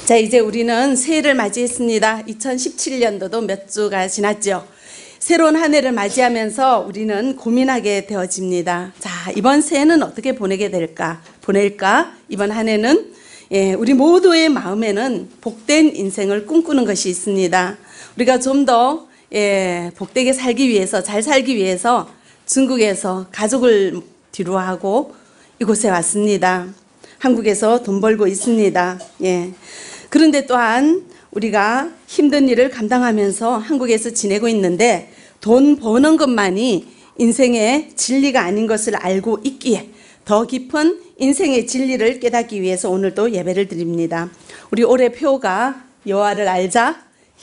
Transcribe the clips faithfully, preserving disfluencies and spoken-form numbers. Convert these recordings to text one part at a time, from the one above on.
자, 이제 우리는 새해를 맞이했습니다. 이천십칠 년도도 몇 주가 지났죠. 새로운 한 해를 맞이하면서 우리는 고민하게 되어집니다. 자, 이번 새해는 어떻게 보내게 될까? 보낼까? 이번 한 해는 예, 우리 모두의 마음에는 복된 인생을 꿈꾸는 것이 있습니다. 우리가 좀 더 예, 복되게 살기 위해서, 잘 살기 위해서 중국에서 가족을 뒤로하고 이곳에 왔습니다. 한국에서 돈 벌고 있습니다. 예. 그런데 또한 우리가 힘든 일을 감당하면서 한국에서 지내고 있는데 돈 버는 것만이 인생의 진리가 아닌 것을 알고 있기에 더 깊은 인생의 진리를 깨닫기 위해서 오늘도 예배를 드립니다. 우리 올해 표가 여호와를 알자,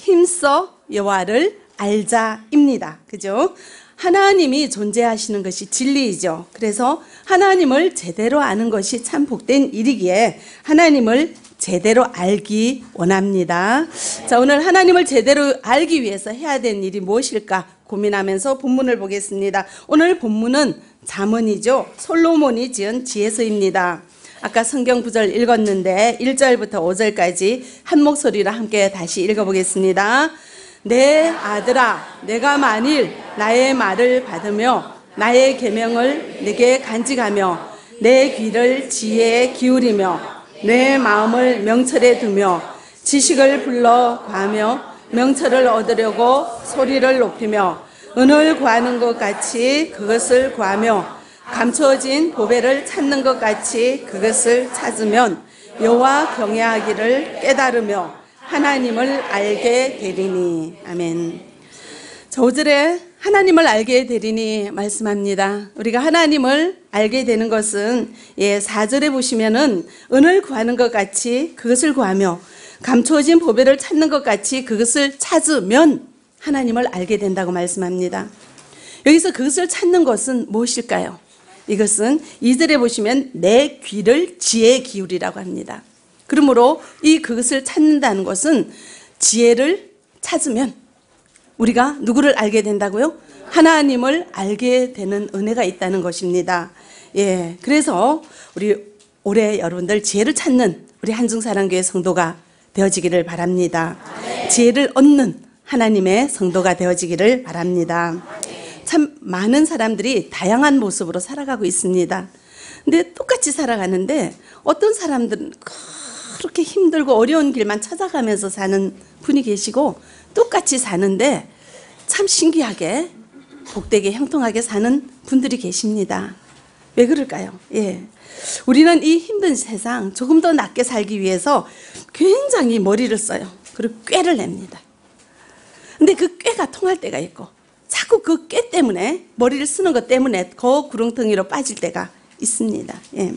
힘써 여호와를 알자입니다. 그죠? 하나님이 존재하시는 것이 진리이죠. 그래서 하나님을 제대로 아는 것이 참 복된 일이기에 하나님을 제대로 알기 원합니다. 자, 오늘 하나님을 제대로 알기 위해서 해야 되는 일이 무엇일까 고민하면서 본문을 보겠습니다. 오늘 본문은 잠언이죠. 솔로몬이 지은 지혜서입니다. 아까 성경 구절 읽었는데 일 절부터 오 절까지 한 목소리로 함께 다시 읽어보겠습니다. 내 아들아, 내가 만일 나의 말을 받으며 나의 계명을 내게 간직하며 내 귀를 지혜에 기울이며 내 마음을 명철에 두며 지식을 불러 구하며 명철을 얻으려고 소리를 높이며 은을 구하는 것 같이 그것을 구하며 감추어진 보배를 찾는 것 같이 그것을 찾으면 여호와 경외하기를 깨달으며 하나님을 알게 되리니. 아멘. 자, 오 절에 하나님을 알게 되리니 말씀합니다. 우리가 하나님을 알게 되는 것은 예, 사 절에 보시면은 은을 구하는 것 같이 그것을 구하며 감추어진 보배를 찾는 것 같이 그것을 찾으면 하나님을 알게 된다고 말씀합니다. 여기서 그것을 찾는 것은 무엇일까요? 이것은 이 절에 보시면 내 귀를 지혜에 기울이라고 합니다. 그러므로 이 그것을 찾는다는 것은 지혜를 찾으면 우리가 누구를 알게 된다고요? 하나님을 알게 되는 은혜가 있다는 것입니다. 예, 그래서 우리 올해 여러분들 지혜를 찾는 우리 한중사랑교회 성도가 되어지기를 바랍니다. 지혜를 얻는 하나님의 성도가 되어지기를 바랍니다. 참 많은 사람들이 다양한 모습으로 살아가고 있습니다. 근데 똑같이 살아가는데 어떤 사람들은 그렇게 힘들고 어려운 길만 찾아가면서 사는 분이 계시고 똑같이 사는데 참 신기하게 복되게 형통하게 사는 분들이 계십니다. 왜 그럴까요? 예, 우리는 이 힘든 세상 조금 더 낫게 살기 위해서 굉장히 머리를 써요. 그리고 꾀를 냅니다. 근데 그 꾀가 통할 때가 있고 자꾸 그 꾀 때문에 머리를 쓰는 것 때문에 더 구렁텅이로 빠질 때가 있습니다. 예.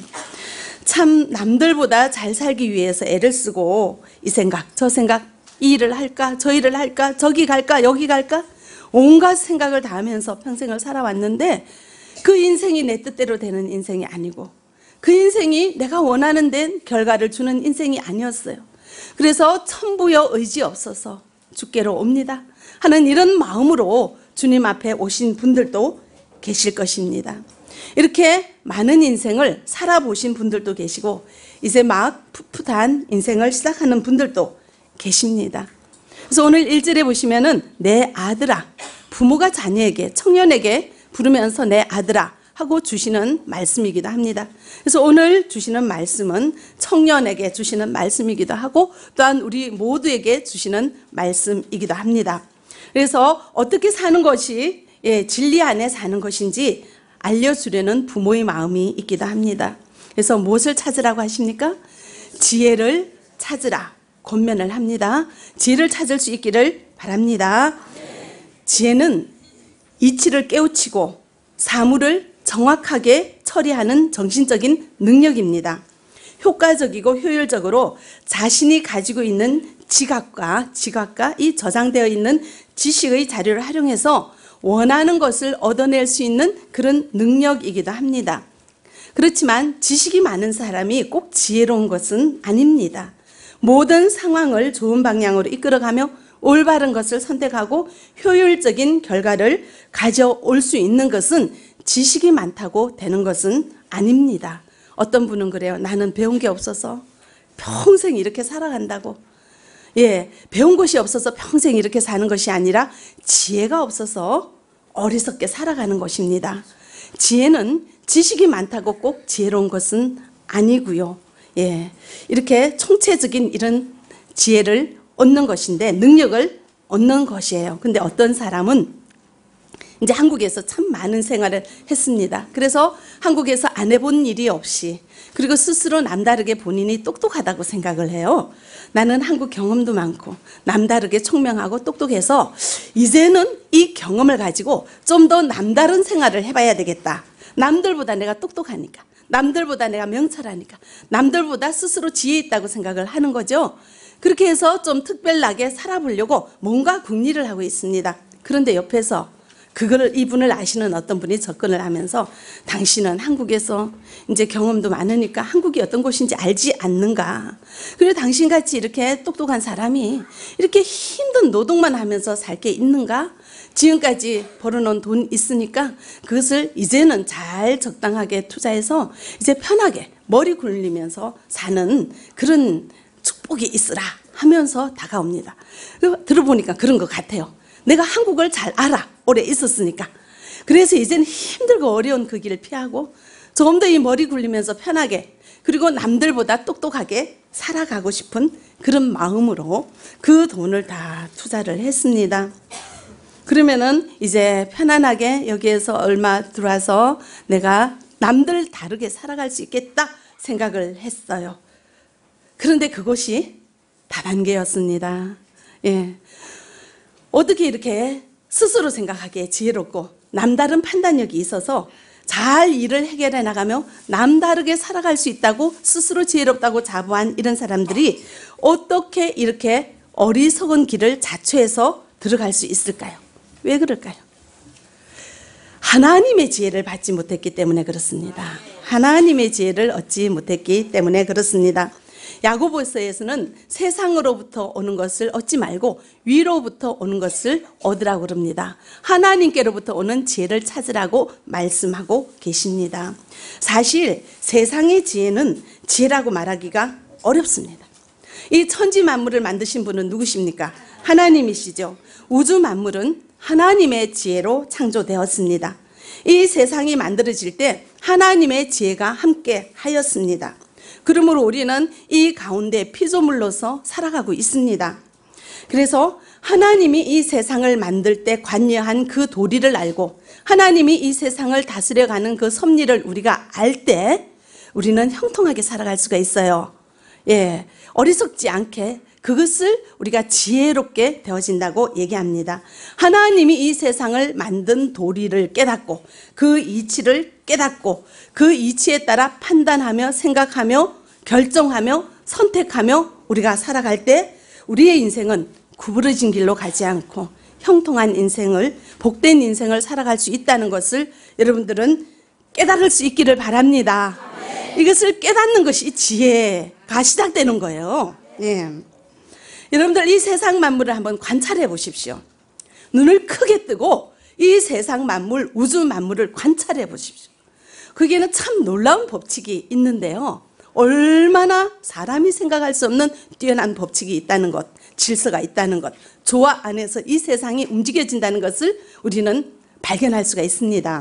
참 남들보다 잘 살기 위해서 애를 쓰고 이 생각 저 생각 이 일을 할까 저 일을 할까 저기 갈까 여기 갈까 온갖 생각을 다 하면서 평생을 살아왔는데 그 인생이 내 뜻대로 되는 인생이 아니고 그 인생이 내가 원하는 데 결과를 주는 인생이 아니었어요. 그래서 천부여 의지 없어서 주께로 옵니다 하는 이런 마음으로 주님 앞에 오신 분들도 계실 것입니다. 이렇게 많은 인생을 살아보신 분들도 계시고 이제 막 풋풋한 인생을 시작하는 분들도 계십니다. 그래서 오늘 일 절에 보시면은 내 아들아, 부모가 자녀에게 청년에게 부르면서 내 아들아 하고 주시는 말씀이기도 합니다. 그래서 오늘 주시는 말씀은 청년에게 주시는 말씀이기도 하고 또한 우리 모두에게 주시는 말씀이기도 합니다. 그래서 어떻게 사는 것이 예, 진리 안에 사는 것인지 알려주려는 부모의 마음이 있기도 합니다. 그래서 무엇을 찾으라고 하십니까? 지혜를 찾으라 권면을 합니다. 지혜를 찾을 수 있기를 바랍니다. 지혜는 이치를 깨우치고 사물을 정확하게 처리하는 정신적인 능력입니다. 효과적이고 효율적으로 자신이 가지고 있는 지각과 지각과 이 저장되어 있는 지식의 자료를 활용해서 원하는 것을 얻어낼 수 있는 그런 능력이기도 합니다. 그렇지만 지식이 많은 사람이 꼭 지혜로운 것은 아닙니다. 모든 상황을 좋은 방향으로 이끌어가며 올바른 것을 선택하고 효율적인 결과를 가져올 수 있는 것은 지식이 많다고 되는 것은 아닙니다. 어떤 분은 그래요. 나는 배운 게 없어서 평생 이렇게 살아간다고. 예, 배운 것이 없어서 평생 이렇게 사는 것이 아니라 지혜가 없어서 어리석게 살아가는 것입니다. 지혜는 지식이 많다고 꼭 지혜로운 것은 아니고요. 예, 이렇게 총체적인 이런 지혜를 얻는 것인데 능력을 얻는 것이에요. 근데 어떤 사람은 이제 한국에서 참 많은 생활을 했습니다. 그래서 한국에서 안 해본 일이 없이 그리고 스스로 남다르게 본인이 똑똑하다고 생각을 해요. 나는 한국 경험도 많고 남다르게 총명하고 똑똑해서 이제는 이 경험을 가지고 좀 더 남다른 생활을 해봐야 되겠다. 남들보다 내가 똑똑하니까, 남들보다 내가 명철하니까, 남들보다 스스로 지혜 있다고 생각을 하는 거죠. 그렇게 해서 좀 특별하게 살아보려고 뭔가 궁리를 하고 있습니다. 그런데 옆에서 그걸 이분을 아시는 어떤 분이 접근을 하면서 당신은 한국에서 이제 경험도 많으니까 한국이 어떤 곳인지 알지 않는가. 그리고 당신같이 이렇게 똑똑한 사람이 이렇게 힘든 노동만 하면서 살 게 있는가. 지금까지 벌어놓은 돈 있으니까 그것을 이제는 잘 적당하게 투자해서 이제 편하게 머리 굴리면서 사는 그런 축복이 있으라 하면서 다가옵니다. 들어보니까 그런 것 같아요. 내가 한국을 잘 알아. 오래 있었으니까. 그래서 이제는 힘들고 어려운 그 길을 피하고 좀 더 이 머리 굴리면서 편하게 그리고 남들보다 똑똑하게 살아가고 싶은 그런 마음으로 그 돈을 다 투자를 했습니다. 그러면은 이제 편안하게 여기에서 얼마 들어와서 내가 남들 다르게 살아갈 수 있겠다 생각을 했어요. 그런데 그것이 다단계였습니다. 예. 어떻게 이렇게 스스로 생각하기에 지혜롭고 남다른 판단력이 있어서 잘 일을 해결해 나가며 남다르게 살아갈 수 있다고 스스로 지혜롭다고 자부한 이런 사람들이 어떻게 이렇게 어리석은 길을 자초해서 들어갈 수 있을까요? 왜 그럴까요? 하나님의 지혜를 받지 못했기 때문에 그렇습니다. 하나님의 지혜를 얻지 못했기 때문에 그렇습니다. 야고보서에서는 세상으로부터 오는 것을 얻지 말고 위로부터 오는 것을 얻으라고 그럽니다. 하나님께로부터 오는 지혜를 찾으라고 말씀하고 계십니다. 사실 세상의 지혜는 지혜라고 말하기가 어렵습니다. 이 천지 만물을 만드신 분은 누구십니까? 하나님이시죠. 우주 만물은 하나님의 지혜로 창조되었습니다. 이 세상이 만들어질 때 하나님의 지혜가 함께 하였습니다. 그러므로 우리는 이 가운데 피조물로서 살아가고 있습니다. 그래서 하나님이 이 세상을 만들 때 관여한 그 도리를 알고 하나님이 이 세상을 다스려가는 그 섭리를 우리가 알 때 우리는 형통하게 살아갈 수가 있어요. 예, 어리석지 않게 그것을 우리가 지혜롭게 되어진다고 얘기합니다. 하나님이 이 세상을 만든 도리를 깨닫고 그 이치를 깨닫고 그 이치에 따라 판단하며 생각하며 결정하며 선택하며 우리가 살아갈 때 우리의 인생은 구부러진 길로 가지 않고 형통한 인생을 복된 인생을 살아갈 수 있다는 것을 여러분들은 깨달을 수 있기를 바랍니다. 이것을 깨닫는 것이 지혜가 시작되는 거예요. 예. 여러분들 이 세상 만물을 한번 관찰해 보십시오. 눈을 크게 뜨고 이 세상 만물, 우주 만물을 관찰해 보십시오. 거기에는 참 놀라운 법칙이 있는데요. 얼마나 사람이 생각할 수 없는 뛰어난 법칙이 있다는 것, 질서가 있다는 것, 조화 안에서 이 세상이 움직여진다는 것을 우리는 발견할 수가 있습니다.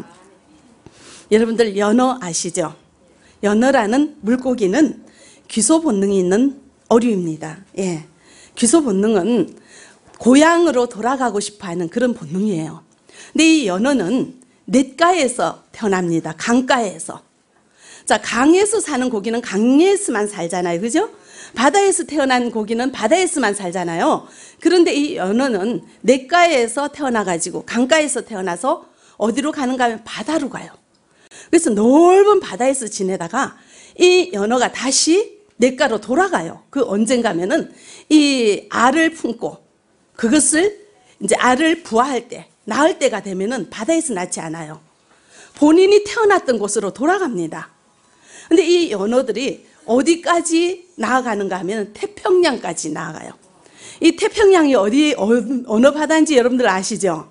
여러분들 연어 아시죠? 연어라는 물고기는 귀소 본능이 있는 어류입니다. 예. 귀소 본능은 고향으로 돌아가고 싶어하는 그런 본능이에요. 근데 이 연어는 냇가에서 태어납니다. 강가에서. 자, 강에서 사는 고기는 강에서만 살잖아요. 그죠? 바다에서 태어난 고기는 바다에서만 살잖아요. 그런데 이 연어는 냇가에서 태어나가지고 강가에서 태어나서 어디로 가는가 하면 바다로 가요. 그래서 넓은 바다에서 지내다가 이 연어가 다시 냇가로 돌아가요. 그 언젠가 하면은 이 알을 품고 그것을 이제 알을 부화할 때, 낳을 때가 되면은 바다에서 낳지 않아요. 본인이 태어났던 곳으로 돌아갑니다. 근데 이 연어들이 어디까지 나아가는가 하면 태평양까지 나아가요. 이 태평양이 어디, 어느 바다인지 여러분들 아시죠?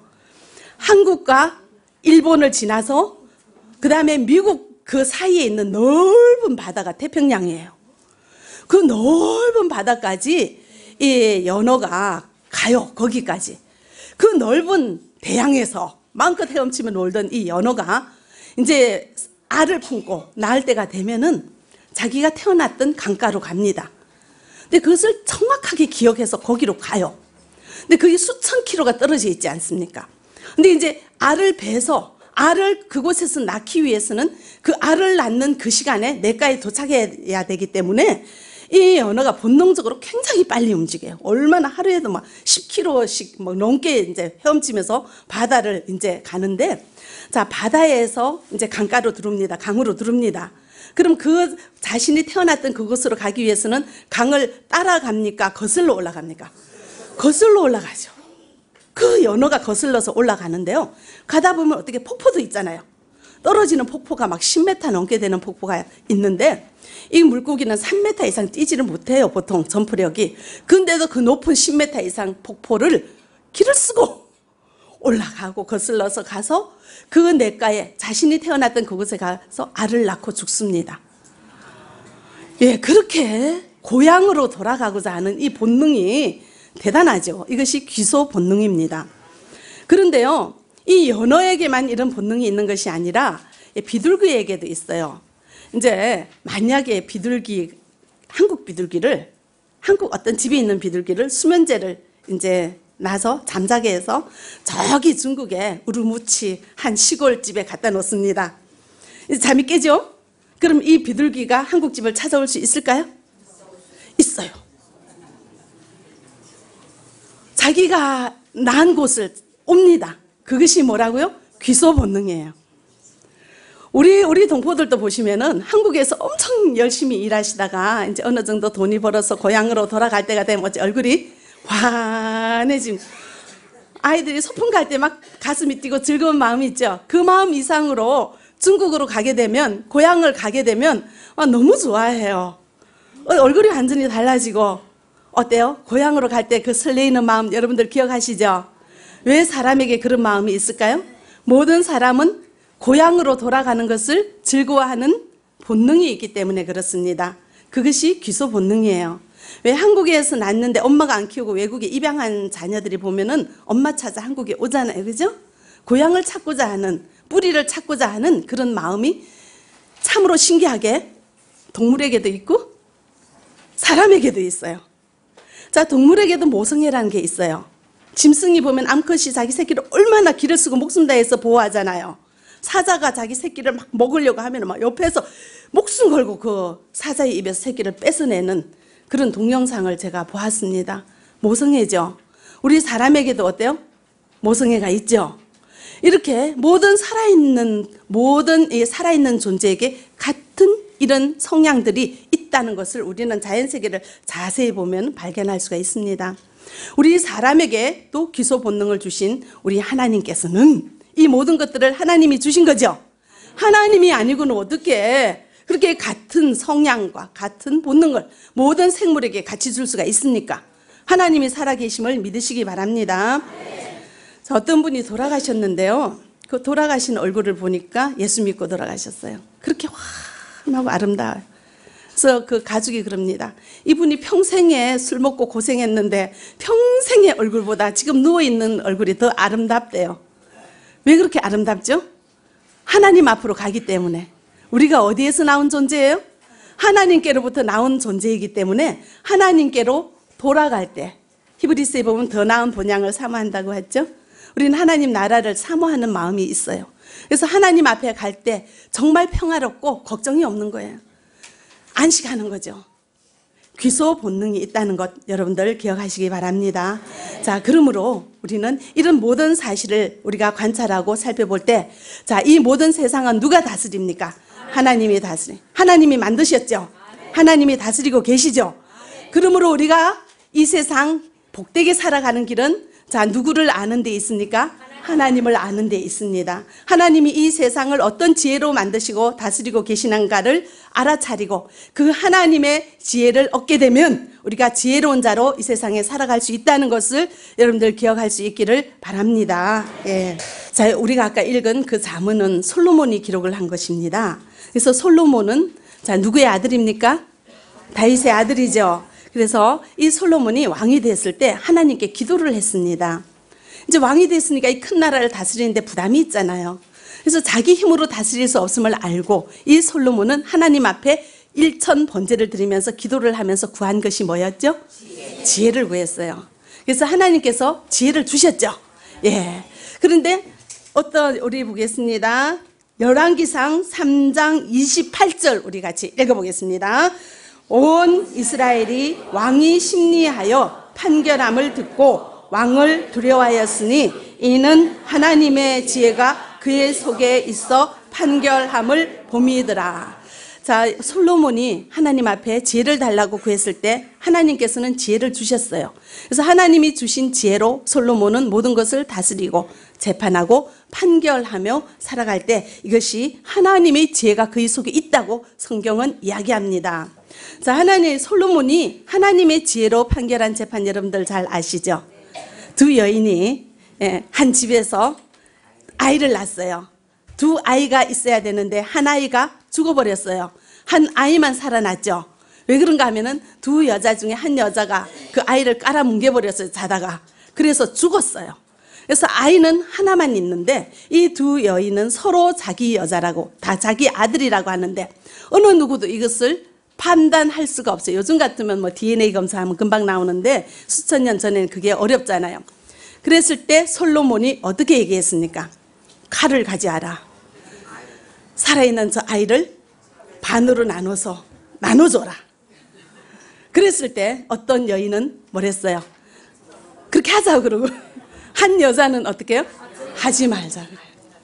한국과 일본을 지나서 그 다음에 미국 그 사이에 있는 넓은 바다가 태평양이에요. 그 넓은 바다까지 이 연어가 가요. 거기까지. 그 넓은 대양에서 마음껏 헤엄치며 놀던 이 연어가 이제 알을 품고 낳을 때가 되면은 자기가 태어났던 강가로 갑니다. 근데 그것을 정확하게 기억해서 거기로 가요. 근데 그게 수천 킬로가 떨어져 있지 않습니까? 근데 이제 알을 베서 알을 그곳에서 낳기 위해서는 그 알을 낳는 그 시간에 냇가에 도착해야 되기 때문에 이 연어가 본능적으로 굉장히 빨리 움직여요. 얼마나 하루에도 막 십 킬로미터씩 막 넘게 이제 헤엄치면서 바다를 이제 가는데, 자, 바다에서 이제 강가로 들어옵니다. 강으로 들어옵니다. 그럼 그 자신이 태어났던 그곳으로 가기 위해서는 강을 따라갑니까? 거슬러 올라갑니까? 거슬러 올라가죠. 그 연어가 거슬러서 올라가는데요. 가다 보면 어떻게 폭포도 있잖아요. 떨어지는 폭포가 막 십 미터 넘게 되는 폭포가 있는데 이 물고기는 삼 미터 이상 뛰지를 못해요. 보통 점프력이. 근데도 그 높은 십 미터 이상 폭포를 길을 쓰고 올라가고 거슬러서 가서 그 냇가에 자신이 태어났던 그곳에 가서 알을 낳고 죽습니다. 예, 그렇게 고향으로 돌아가고자 하는 이 본능이 대단하죠. 이것이 귀소 본능입니다. 그런데요, 이 연어에게만 이런 본능이 있는 것이 아니라 비둘기에게도 있어요. 이제 만약에 비둘기, 한국 비둘기를, 한국 어떤 집에 있는 비둘기를 수면제를 이제 나서 잠자게 해서 저기 중국에 우르무치 한 시골집에 갖다 놓습니다. 이제 잠이 깨죠? 그럼 이 비둘기가 한국 집을 찾아올 수 있을까요? 있어요. 자기가 난 곳을 옵니다. 그것이 뭐라고요? 귀소 본능이에요. 우리 우리 동포들도 보시면은 한국에서 엄청 열심히 일하시다가 이제 어느 정도 돈이 벌어서 고향으로 돌아갈 때가 되면 어째 얼굴이 환해짐. 아이들이 소풍 갈 때 막 가슴이 뛰고 즐거운 마음이 있죠. 그 마음 이상으로 중국으로 가게 되면, 고향을 가게 되면 아, 너무 좋아해요. 얼굴이 완전히 달라지고. 어때요? 고향으로 갈 때 그 설레이는 마음 여러분들 기억하시죠? 왜 사람에게 그런 마음이 있을까요? 모든 사람은 고향으로 돌아가는 것을 즐거워하는 본능이 있기 때문에 그렇습니다. 그것이 귀소 본능이에요. 왜 한국에서 낳는데 엄마가 안 키우고 외국에 입양한 자녀들이 보면은 엄마 찾아 한국에 오잖아요. 그죠? 고향을 찾고자 하는, 뿌리를 찾고자 하는 그런 마음이 참으로 신기하게 동물에게도 있고 사람에게도 있어요. 자, 동물에게도 모성애라는 게 있어요. 짐승이 보면 암컷이 자기 새끼를 얼마나 기를 쓰고 목숨 다해서 보호하잖아요. 사자가 자기 새끼를 막 먹으려고 하면 막 옆에서 목숨 걸고 그 사자의 입에서 새끼를 뺏어내는 그런 동영상을 제가 보았습니다. 모성애죠. 우리 사람에게도 어때요? 모성애가 있죠. 이렇게 모든 살아있는 모든 이 살아있는 존재에게 같은 이런 성향들이 있다는 것을 우리는 자연 세계를 자세히 보면 발견할 수가 있습니다. 우리 사람에게 또 귀소 본능을 주신 우리 하나님께서는 이 모든 것들을 하나님이 주신 거죠. 하나님이 아니고는 어떻게 그렇게 같은 성향과 같은 본능을 모든 생물에게 같이 줄 수가 있습니까? 하나님이 살아계심을 믿으시기 바랍니다. 자, 어떤 분이 돌아가셨는데요. 그 돌아가신 얼굴을 보니까 예수 믿고 돌아가셨어요. 그렇게 환하고 아름다워요. 그래서 그 가족이 그럽니다. 이분이 평생에 술 먹고 고생했는데 평생의 얼굴보다 지금 누워있는 얼굴이 더 아름답대요. 왜 그렇게 아름답죠? 하나님 앞으로 가기 때문에. 우리가 어디에서 나온 존재예요? 하나님께로부터 나온 존재이기 때문에 하나님께로 돌아갈 때 히브리서에 보면 더 나은 본향을 사모한다고 했죠. 우리는 하나님 나라를 사모하는 마음이 있어요. 그래서 하나님 앞에 갈 때 정말 평화롭고 걱정이 없는 거예요. 안식하는 거죠. 귀소 본능이 있다는 것 여러분들 기억하시기 바랍니다. 자, 그러므로 우리는 이런 모든 사실을 우리가 관찰하고 살펴볼 때, 자, 이 모든 세상은 누가 다스립니까? 하나님이 다스리. 하나님이 만드셨죠. 하나님이 다스리고 계시죠. 그러므로 우리가 이 세상 복되게 살아가는 길은 자, 누구를 아는 데 있습니까? 하나님을 아는 데 있습니다. 하나님이 이 세상을 어떤 지혜로 만드시고 다스리고 계시는가를 알아차리고 그 하나님의 지혜를 얻게 되면 우리가 지혜로운 자로 이 세상에 살아갈 수 있다는 것을 여러분들 기억할 수 있기를 바랍니다. 예. 자, 우리가 아까 읽은 그 잠언은 솔로몬이 기록을 한 것입니다. 그래서 솔로몬은 자, 누구의 아들입니까? 다윗의 아들이죠. 그래서 이 솔로몬이 왕이 됐을 때 하나님께 기도를 했습니다. 이제 왕이 됐으니까 이 큰 나라를 다스리는데 부담이 있잖아요. 그래서 자기 힘으로 다스릴 수 없음을 알고 이 솔로몬은 하나님 앞에 일천 번제를 드리면서 기도를 하면서 구한 것이 뭐였죠? 지혜. 지혜를 구했어요. 그래서 하나님께서 지혜를 주셨죠. 예. 그런데 어떤 우리 보겠습니다. 열왕기상 삼 장 이십팔 절 우리 같이 읽어보겠습니다. 온 이스라엘이 왕이 심리하여 판결함을 듣고 왕을 두려워하였으니 이는 하나님의 지혜가 그의 속에 있어 판결함을 봄이더라. 자, 솔로몬이 하나님 앞에 지혜를 달라고 구했을 때 하나님께서는 지혜를 주셨어요. 그래서 하나님이 주신 지혜로 솔로몬은 모든 것을 다스리고 재판하고 판결하며 살아갈 때 이것이 하나님의 지혜가 그의 속에 있다고 성경은 이야기합니다. 자, 하나님, 솔로몬이 하나님의 지혜로 판결한 재판 여러분들 잘 아시죠? 두 여인이 한 집에서 아이를 낳았어요. 두 아이가 있어야 되는데 한 아이가 죽어버렸어요. 한 아이만 살아났죠. 왜 그런가 하면은 두 여자 중에 한 여자가 그 아이를 깔아 뭉개버렸어요. 자다가. 그래서 죽었어요. 그래서 아이는 하나만 있는데 이 두 여인은 서로 자기 여자라고 다 자기 아들이라고 하는데 어느 누구도 이것을 판단할 수가 없어요. 요즘 같으면 뭐 디엔에이 검사하면 금방 나오는데 수천 년 전에는 그게 어렵잖아요. 그랬을 때 솔로몬이 어떻게 얘기했습니까? 칼을 가져와라. 살아있는 저 아이를 반으로 나눠서 나눠줘라. 그랬을 때 어떤 여인은 뭐랬어요? 그렇게 하자고 그러고 한 여자는 어떻게 해요? 하지 말자 그래요.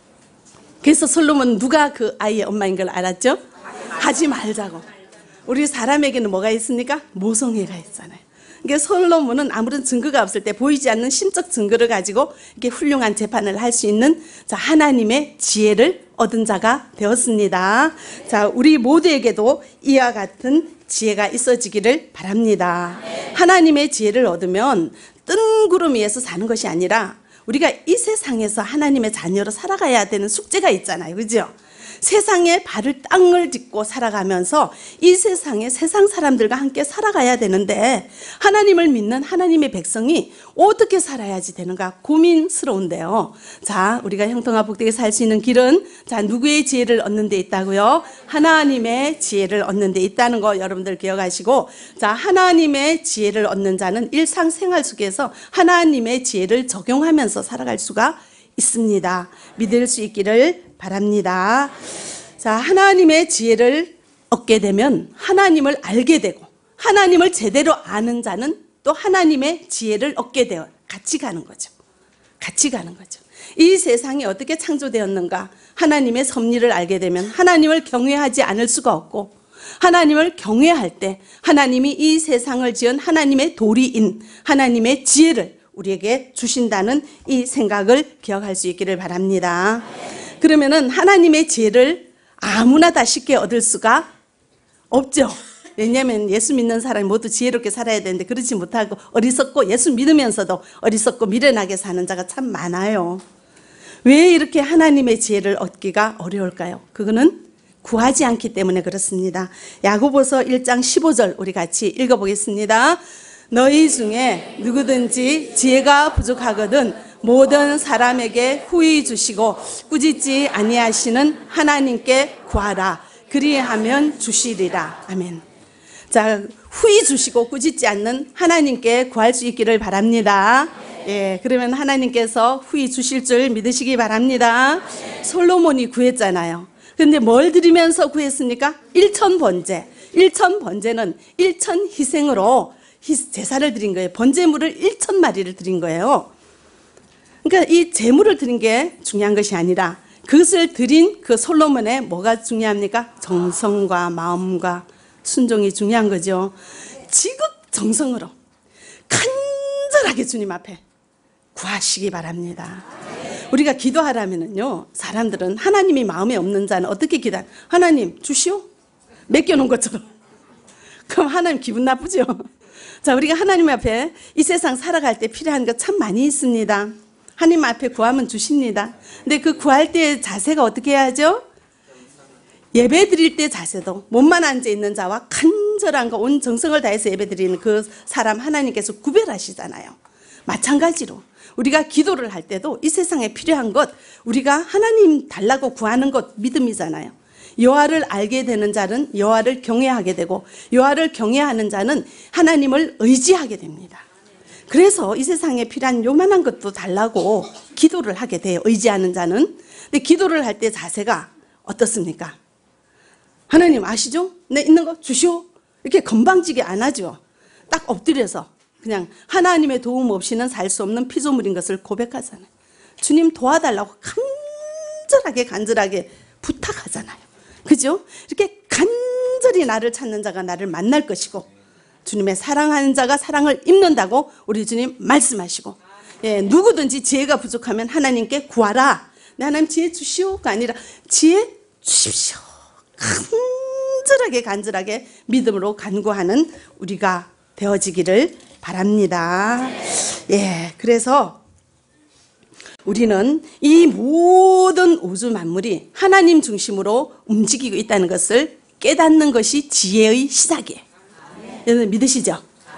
그래서 솔로몬은 누가 그 아이의 엄마인 걸 알았죠? 하지 말자고. 우리 사람에게는 뭐가 있습니까? 모성애가 있잖아요. 그러니까 솔로몬은 아무런 증거가 없을 때 보이지 않는 심적 증거를 가지고 이렇게 훌륭한 재판을 할 수 있는 자, 하나님의 지혜를 얻은 자가 되었습니다. 자, 우리 모두에게도 이와 같은 지혜가 있어지기를 바랍니다. 하나님의 지혜를 얻으면 뜬구름 위에서 사는 것이 아니라 우리가 이 세상에서 하나님의 자녀로 살아가야 되는 숙제가 있잖아요. 그죠? 세상에 발을 땅을 딛고 살아가면서 이 세상에 세상 사람들과 함께 살아가야 되는데 하나님을 믿는 하나님의 백성이 어떻게 살아야지 되는가 고민스러운데요. 자, 우리가 형통하 복되게 살 수 있는 길은 자, 누구의 지혜를 얻는 데 있다고요? 하나님의 지혜를 얻는 데 있다는 거 여러분들 기억하시고, 자, 하나님의 지혜를 얻는 자는 일상생활 속에서 하나님의 지혜를 적용하면서 살아갈 수가 있습니다. 믿을 수 있기를 바랍니다. 자, 하나님의 지혜를 얻게 되면 하나님을 알게 되고 하나님을 제대로 아는 자는 또 하나님의 지혜를 얻게 되어 같이 가는 거죠. 같이 가는 거죠. 이 세상이 어떻게 창조되었는가? 하나님의 섭리를 알게 되면 하나님을 경외하지 않을 수가 없고 하나님을 경외할 때 하나님이 이 세상을 지은 하나님의 도리인 하나님의 지혜를 우리에게 주신다는 이 생각을 기억할 수 있기를 바랍니다. 그러면은 하나님의 지혜를 아무나 다 쉽게 얻을 수가 없죠. 왜냐하면 예수 믿는 사람이 모두 지혜롭게 살아야 되는데 그렇지 못하고 어리석고 예수 믿으면서도 어리석고 미련하게 사는 자가 참 많아요. 왜 이렇게 하나님의 지혜를 얻기가 어려울까요? 그거는 구하지 않기 때문에 그렇습니다. 야고보서 일 장 십오 절 우리 같이 읽어보겠습니다. 너희 중에 누구든지 지혜가 부족하거든 모든 사람에게 후히 주시고 꾸짖지 아니하시는 하나님께 구하라. 그리하면 주시리라. 아멘. 자, 후히 주시고 꾸짖지 않는 하나님께 구할 수 있기를 바랍니다. 예, 그러면 하나님께서 후히 주실 줄 믿으시기 바랍니다. 솔로몬이 구했잖아요. 근데 뭘 드리면서 구했습니까? 일천 번제. 일천 번제는 일천 희생으로 제사를 드린 거예요. 번제물을 일천 마리를 드린 거예요. 그러니까 이 제물을 드린 게 중요한 것이 아니라 그것을 드린 그 솔로몬의 뭐가 중요합니까? 정성과 마음과 순종이 중요한 거죠. 지극정성으로 간절하게 주님 앞에 구하시기 바랍니다. 우리가 기도하라면요, 사람들은 하나님이 마음에 없는 자는 어떻게 기도하냐? 하나님 주시오? 맡겨놓은 것처럼. 그럼 하나님 기분 나쁘죠? 자, 우리가 하나님 앞에 이 세상 살아갈 때 필요한 것 참 많이 있습니다. 하나님 앞에 구하면 주십니다. 근데 그 구할 때의 자세가 어떻게 해야죠? 예배 드릴 때 자세도 몸만 앉아 있는 자와 간절히 친절함과 온 정성을 다해서 예배드리는 그 사람 하나님께서 구별하시잖아요. 마찬가지로 우리가 기도를 할 때도 이 세상에 필요한 것, 우리가 하나님 달라고 구하는 것 믿음이잖아요. 여호와를 알게 되는 자는 여호와를 경외하게 되고, 여호와를 경외하는 자는 하나님을 의지하게 됩니다. 그래서 이 세상에 필요한 요만한 것도 달라고 기도를 하게 돼요, 의지하는 자는. 근데 기도를 할 때 자세가 어떻습니까? 하나님 아시죠? 내 있는 거 주시오. 이렇게 건방지게 안 하죠. 딱 엎드려서 그냥 하나님의 도움 없이는 살 수 없는 피조물인 것을 고백하잖아요. 주님 도와달라고 간절하게 간절하게 부탁하잖아요. 그죠? 이렇게 간절히 나를 찾는 자가 나를 만날 것이고, 주님의 사랑하는 자가 사랑을 입는다고 우리 주님 말씀하시고, 예, 누구든지 지혜가 부족하면 하나님께 구하라. 네, 하나님 지혜 주시오가 아니라 지혜 주십시오. 간절하게 간절하게 믿음으로 간구하는 우리가 되어지기를 바랍니다. 예, 그래서 우리는 이 모든 우주 만물이 하나님 중심으로 움직이고 있다는 것을 깨닫는 것이 지혜의 시작이에요. 여러분 믿으시죠?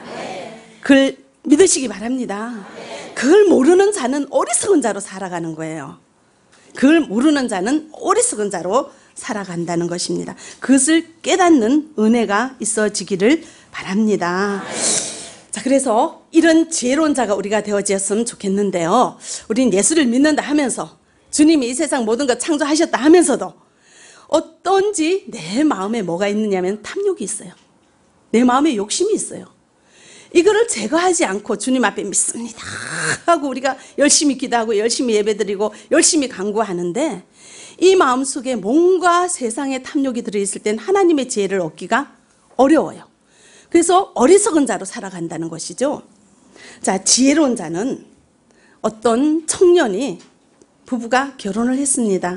그걸 믿으시기 바랍니다. 그걸 모르는 자는 어리석은 자로 살아가는 거예요. 그걸 모르는 자는 어리석은 자로 살아간다는 것입니다. 그것을 깨닫는 은혜가 있어지기를 바랍니다. 자, 그래서 이런 지혜로운 자가 우리가 되어지었으면 좋겠는데요. 우리는 예수를 믿는다 하면서, 주님이 이 세상 모든 것 창조하셨다 하면서도 어떤지 내 마음에 뭐가 있느냐면 탐욕이 있어요. 내 마음에 욕심이 있어요. 이거를 제거하지 않고 주님 앞에 믿습니다 하고 우리가 열심히 기도하고 열심히 예배드리고 열심히 간구하는데, 이 마음속에 뭔가 세상의 탐욕이 들어있을 땐 하나님의 지혜를 얻기가 어려워요. 그래서 어리석은 자로 살아간다는 것이죠. 자, 지혜로운 자는 어떤 청년이, 부부가 결혼을 했습니다.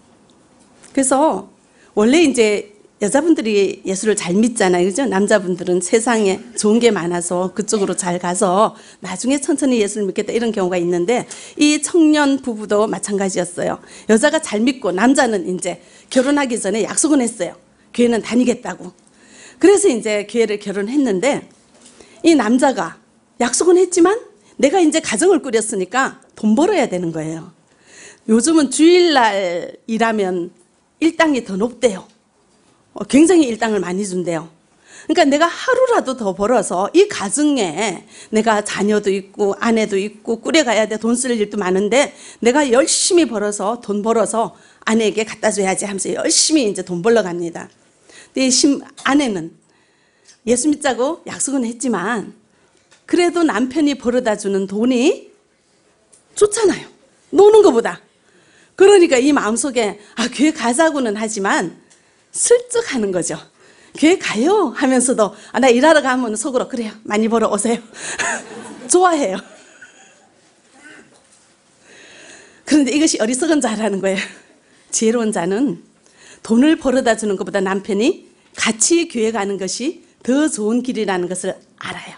그래서 원래 이제 여자분들이 예수를 잘 믿잖아요. 그죠? 남자분들은 세상에 좋은 게 많아서 그쪽으로 잘 가서 나중에 천천히 예수를 믿겠다 이런 경우가 있는데, 이 청년 부부도 마찬가지였어요. 여자가 잘 믿고 남자는 이제 결혼하기 전에 약속은 했어요. 교회는 다니겠다고. 그래서 이제 교회를 결혼했는데, 이 남자가 약속은 했지만 내가 이제 가정을 꾸렸으니까 돈 벌어야 되는 거예요. 요즘은 주일날 일하면 일당이 더 높대요. 굉장히 일당을 많이 준대요. 그러니까 내가 하루라도 더 벌어서 이 가정에 내가 자녀도 있고 아내도 있고 꾸려가야 돼, 돈 쓸 일도 많은데 내가 열심히 벌어서 돈 벌어서 아내에게 갖다 줘야지 하면서 열심히 이제 돈 벌러 갑니다. 근데 심, 아내는 예수 믿자고 약속은 했지만 그래도 남편이 벌어다 주는 돈이 좋잖아요. 노는 것보다. 그러니까 이 마음속에 아, 교회 가자고는 하지만 슬쩍 하는 거죠. 교회 가요 하면서도 아, 나 일하러 가면 속으로 그래요, 많이 벌어 오세요. 좋아해요. 그런데 이것이 어리석은 자라는 거예요. 지혜로운 자는 돈을 벌어다 주는 것보다 남편이 같이 교회 가는 것이 더 좋은 길이라는 것을 알아요.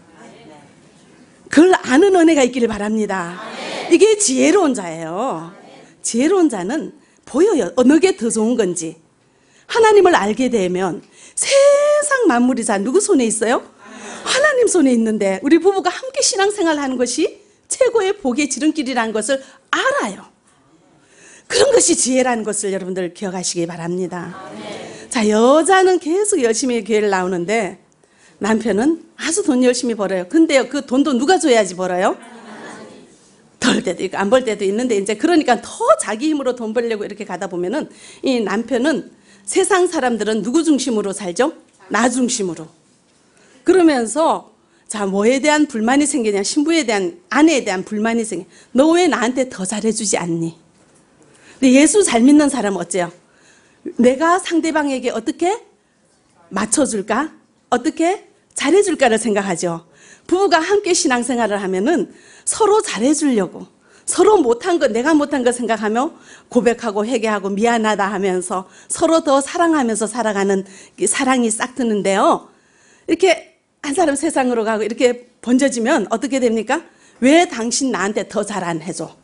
그걸 아는 은혜가 있기를 바랍니다. 이게 지혜로운 자예요. 지혜로운 자는 보여요. 어느 게 더 좋은 건지. 하나님을 알게 되면 세상 만물이 다 누구 손에 있어요? 하나님 손에 있는데 우리 부부가 함께 신앙생활을 하는 것이 최고의 복의 지름길이라는 것을 알아요. 그런 것이 지혜라는 것을 여러분들 기억하시기 바랍니다. 자, 여자는 계속 열심히 교회를 나오는데 남편은 아주 돈 열심히 벌어요. 근데요, 그 돈도 누가 줘야지 벌어요? 벌 때도 있고 안 벌 때도 있는데, 이제 그러니까 더 자기 힘으로 돈 벌려고 이렇게 가다 보면은 이 남편은, 세상 사람들은 누구 중심으로 살죠? 나 중심으로. 그러면서 자, 뭐에 대한 불만이 생기냐? 신부에 대한, 아내에 대한 불만이 생겨. 너 왜 나한테 더 잘해주지 않니? 근데 예수 잘 믿는 사람은 어째요? 내가 상대방에게 어떻게 맞춰줄까? 어떻게 잘해줄까를 생각하죠. 부부가 함께 신앙생활을 하면은 서로 잘해주려고, 서로 못한 거, 내가 못한 거 생각하며 고백하고 회개하고 미안하다 하면서 서로 더 사랑하면서 살아가는 사랑이 싹 트는데요. 이렇게 한 사람 세상으로 가고 이렇게 번져지면 어떻게 됩니까? 왜 당신 나한테 더 잘 안 해줘?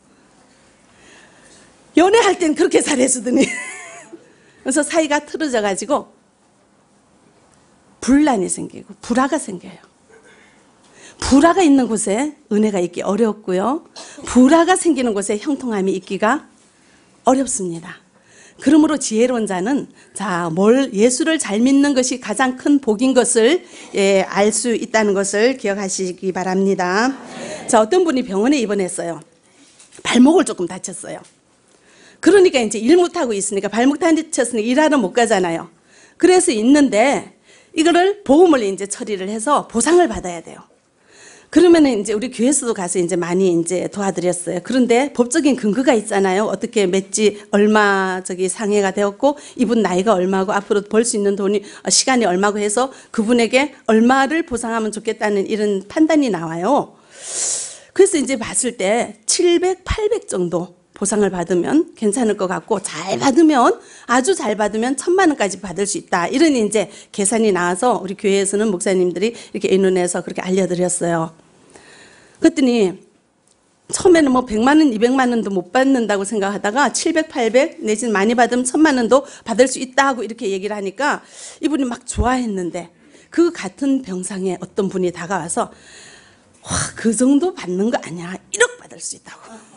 연애할 땐 그렇게 잘해주더니. 그래서 사이가 틀어져 가지고 분란이 생기고 불화가 생겨요. 불화가 있는 곳에 은혜가 있기 어렵고요. 불화가 생기는 곳에 형통함이 있기가 어렵습니다. 그러므로 지혜로운 자는 자, 뭘 예수를 잘 믿는 것이 가장 큰 복인 것을 예, 알 수 있다는 것을 기억하시기 바랍니다. 자, 어떤 분이 병원에 입원했어요. 발목을 조금 다쳤어요. 그러니까 이제 일 못하고 있으니까 발목 다쳤으니 일하러 못 가잖아요. 그래서 있는데 이거를 보험을 이제 처리를 해서 보상을 받아야 돼요. 그러면은 이제 우리 교회에서도 가서 이제 많이 이제 도와드렸어요. 그런데 법적인 근거가 있잖아요. 어떻게 맺지 얼마 저기 상해가 되었고 이분 나이가 얼마고 앞으로 벌 수 있는 돈이 시간이 얼마고 해서 그분에게 얼마를 보상하면 좋겠다는 이런 판단이 나와요. 그래서 이제 봤을 때 칠백, 팔백 정도 보상을 받으면 괜찮을 것 같고 잘 받으면 아주 잘 받으면 천만 원까지 받을 수 있다. 이런 이제 계산이 나와서 우리 교회에서는 목사님들이 이렇게 의논해서 그렇게 알려드렸어요. 그랬더니 처음에는 뭐 백만 원, 이백만 원도 못 받는다고 생각하다가 칠백, 팔백 내지는 많이 받으면 천만 원도 받을 수 있다 하고 이렇게 얘기를 하니까 이분이 막 좋아했는데 그 같은 병상에 어떤 분이 다가와서 와, 그 정도 받는 거 아니야. 일억 받을 수 있다고.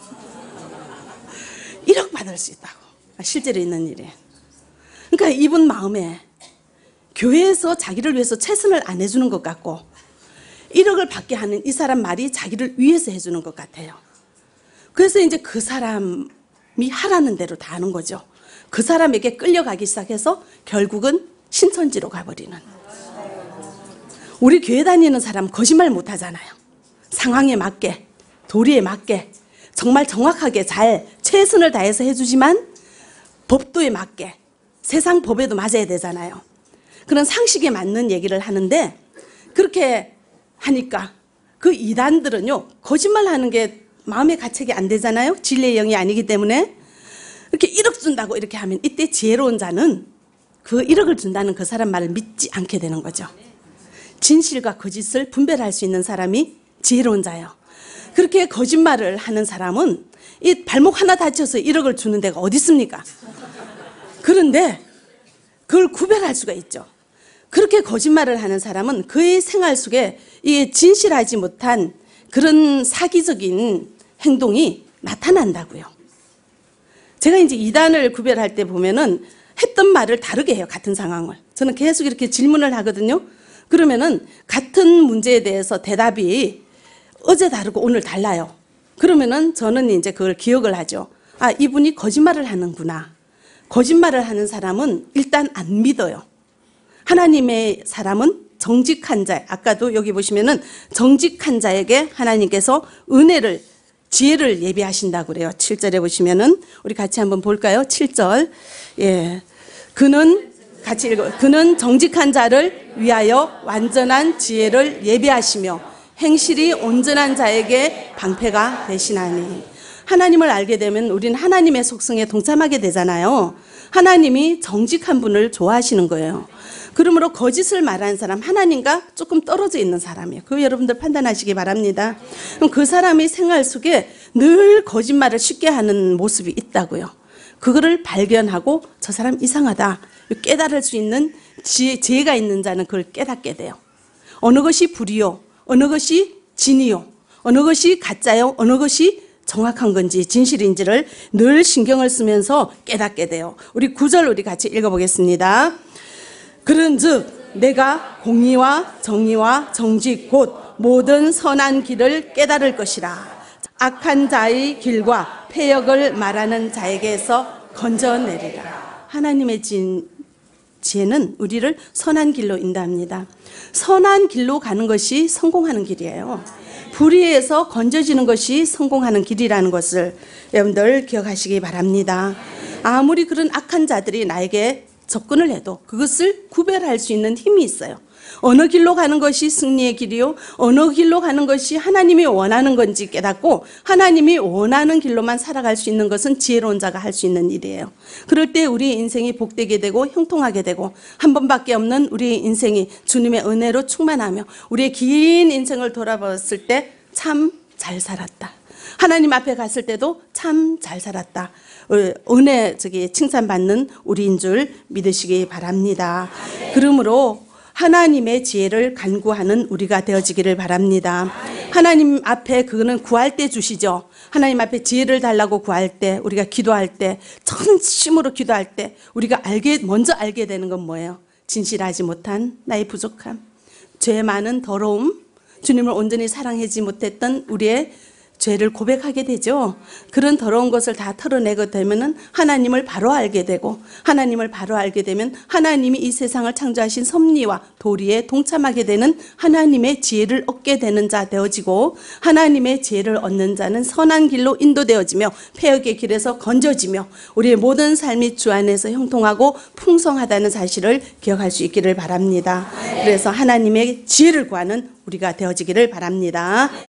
일억 받을 수 있다고. 실제로 있는 일이에요. 그러니까 이분 마음에 교회에서 자기를 위해서 최선을 안 해주는 것 같고 일억을 받게 하는 이 사람 말이 자기를 위해서 해주는 것 같아요. 그래서 이제 그 사람이 하라는 대로 다 하는 거죠. 그 사람에게 끌려가기 시작해서 결국은 신천지로 가버리는. 우리 교회 다니는 사람 거짓말 못 하잖아요. 상황에 맞게, 도리에 맞게 정말 정확하게 잘 최선을 다해서 해주지만 법도에 맞게 세상 법에도 맞아야 되잖아요. 그런 상식에 맞는 얘기를 하는데 그렇게 하니까 그 이단들은요 거짓말 하는 게 마음의 가책이 안 되잖아요. 진리의 영이 아니기 때문에 이렇게 일억 준다고 이렇게 하면 이때 지혜로운 자는 그 일억을 준다는 그 사람 말을 믿지 않게 되는 거죠. 진실과 거짓을 분별할 수 있는 사람이 지혜로운 자예요. 그렇게 거짓말을 하는 사람은 이 발목 하나 다쳐서 일억을 주는 데가 어디 있습니까? 그런데 그걸 구별할 수가 있죠. 그렇게 거짓말을 하는 사람은 그의 생활 속에 이 진실하지 못한 그런 사기적인 행동이 나타난다고요. 제가 이제 이단을 구별할 때 보면은 했던 말을 다르게 해요. 같은 상황을. 저는 계속 이렇게 질문을 하거든요. 그러면은 같은 문제에 대해서 대답이 어제 다르고 오늘 달라요. 그러면은 저는 이제 그걸 기억을 하죠. 아, 이분이 거짓말을 하는구나. 거짓말을 하는 사람은 일단 안 믿어요. 하나님의 사람은 정직한 자, 아까도 여기 보시면은 정직한 자에게 하나님께서 은혜를, 지혜를 예비하신다고 그래요. 칠 절에 보시면은 우리 같이 한번 볼까요? 칠 절. 예. 그는 같이 읽어. 그는 정직한 자를 위하여 완전한 지혜를 예비하시며 행실이 온전한 자에게 방패가 되시나니. 하나님을 알게 되면 우리는 하나님의 속성에 동참하게 되잖아요. 하나님이 정직한 분을 좋아하시는 거예요. 그러므로 거짓을 말하는 사람, 하나님과 조금 떨어져 있는 사람이에요. 그거 여러분들 판단하시기 바랍니다. 그럼 그 사람의 생활 속에 늘 거짓말을 쉽게 하는 모습이 있다고요. 그거를 발견하고 저 사람 이상하다 깨달을 수 있는 지혜, 지혜가 있는 자는 그걸 깨닫게 돼요. 어느 것이 불이요, 어느 것이 진이요, 어느 것이 가짜요, 어느 것이 정확한 건지 진실인지를 늘 신경을 쓰면서 깨닫게 돼요. 우리 구 절 우리 같이 읽어보겠습니다. 그런즉 내가 공의와 정의와 정직 곧 모든 선한 길을 깨달을 것이라. 악한 자의 길과 패역을 말하는 자에게서 건져내리라. 하나님의 진, 지혜는 우리를 선한 길로 인도합니다. 선한 길로 가는 것이 성공하는 길이에요. 불의에서 건져지는 것이 성공하는 길이라는 것을 여러분들 기억하시기 바랍니다. 아무리 그런 악한 자들이 나에게 접근을 해도 그것을 구별할 수 있는 힘이 있어요. 어느 길로 가는 것이 승리의 길이요, 어느 길로 가는 것이 하나님이 원하는 건지 깨닫고 하나님이 원하는 길로만 살아갈 수 있는 것은 지혜로운 자가 할 수 있는 일이에요. 그럴 때 우리 인생이 복되게 되고 형통하게 되고 한 번밖에 없는 우리 인생이 주님의 은혜로 충만하며 우리의 긴 인생을 돌아봤을 때 참 잘 살았다. 하나님 앞에 갔을 때도 참 잘 살았다. 은혜 저기 칭찬받는 우리인 줄 믿으시기 바랍니다. 그러므로 하나님의 지혜를 간구하는 우리가 되어지기를 바랍니다. 하나님 앞에 그거는 구할 때 주시죠. 하나님 앞에 지혜를 달라고 구할 때, 우리가 기도할 때, 전심으로 기도할 때 우리가 알게 먼저 알게 되는 건 뭐예요? 진실하지 못한 나의 부족함, 죄 많은 더러움, 주님을 온전히 사랑하지 못했던 우리의 죄를 고백하게 되죠. 그런 더러운 것을 다 털어내게 되면은 하나님을 바로 알게 되고, 하나님을 바로 알게 되면 하나님이 이 세상을 창조하신 섭리와 도리에 동참하게 되는 하나님의 지혜를 얻게 되는 자 되어지고, 하나님의 지혜를 얻는 자는 선한 길로 인도되어지며 폐역의 길에서 건져지며 우리의 모든 삶이 주 안에서 형통하고 풍성하다는 사실을 기억할 수 있기를 바랍니다. 그래서 하나님의 지혜를 구하는 우리가 되어지기를 바랍니다.